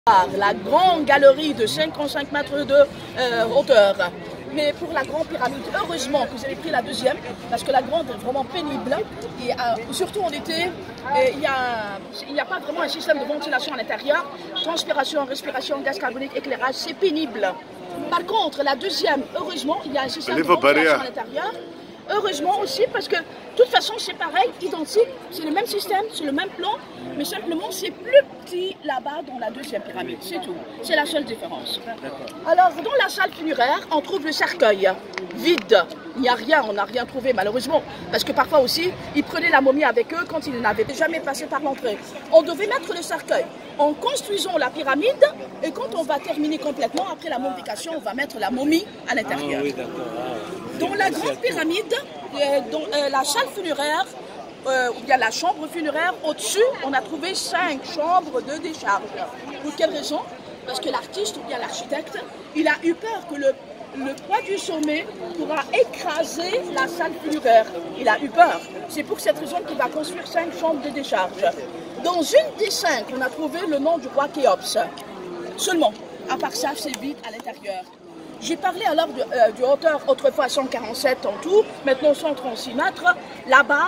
La grande galerie de 55 mètres de hauteur. Mais pour la grande pyramide, heureusement que vous avez pris la deuxième, parce que la grande est vraiment pénible. Et surtout en été, il n'y a pas vraiment un système de ventilation à l'intérieur. Transpiration, respiration, gaz carbonique, éclairage, c'est pénible. Par contre, la deuxième, heureusement, il y a un système de ventilation à l'intérieur. Heureusement aussi, parce que de toute façon, c'est pareil, identique, c'est le même système, c'est le même plan, mais simplement c'est plus petit là-bas dans la deuxième pyramide, c'est tout. C'est la seule différence. Alors, dans la salle funéraire, on trouve le cercueil vide. Il n'y a rien, on n'a rien trouvé malheureusement, parce que parfois aussi, ils prenaient la momie avec eux quand ils n'avaient jamais passé par l'entrée. On devait mettre le cercueil en construisant la pyramide, et quand on va terminer complètement, après la momification, on va mettre la momie à l'intérieur. Dans la grande pyramide, dans la salle funéraire, ou bien la chambre funéraire, au-dessus, on a trouvé 5 chambres de décharge. Pour quelle raison? Parce que l'artiste ou bien l'architecte, il a eu peur que le poids du sommet pourra écraser la salle funéraire. Il a eu peur. C'est pour cette raison qu'il va construire 5 chambres de décharge. Dans une des 5, on a trouvé le nom du roi Khéops. Seulement, à part ça, c'est vide à l'intérieur. J'ai parlé alors de hauteur autrefois 147 en tout, maintenant 136 mètres. Là-bas,